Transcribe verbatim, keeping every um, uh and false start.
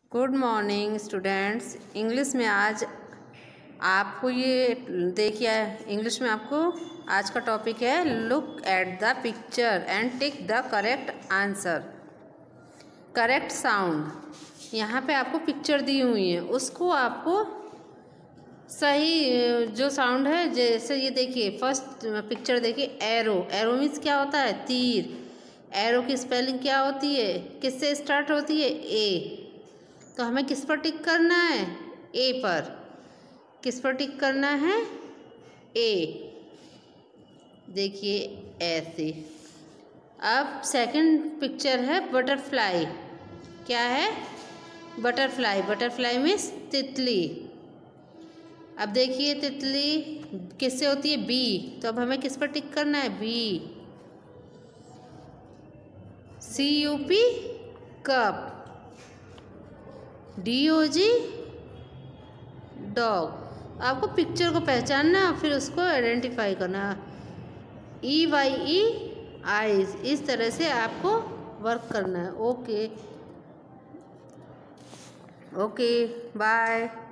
Good morning students. English में आज आपको ये देखिए, इंग्लिश में आपको आज का टॉपिक है look at the picture and tick the correct answer. Correct sound, यहाँ पे आपको पिक्चर दी हुई है, उसको आपको सही जो साउंड है, जैसे ये देखिए फर्स्ट पिक्चर देखिए, एरो। एरो मीन्स क्या होता है? तीर। एरो की स्पेलिंग क्या होती है? किससे स्टार्ट होती है? ए। तो हमें किस पर टिक करना है? ए पर। किस पर टिक करना है? ए। देखिए ऐसे। अब सेकंड पिक्चर है बटरफ्लाई। क्या है? बटरफ्लाई। बटरफ्लाई मीन्स तितली। अब देखिए तितली किससे होती है? बी। तो अब हमें किस पर टिक करना है? B. C U P cup. D O G dog. आपको पिक्चर को पहचानना, फिर उसको आइडेंटिफाई करना। E Y E eyes. इस तरह से आपको वर्क करना है। Okay okay bye.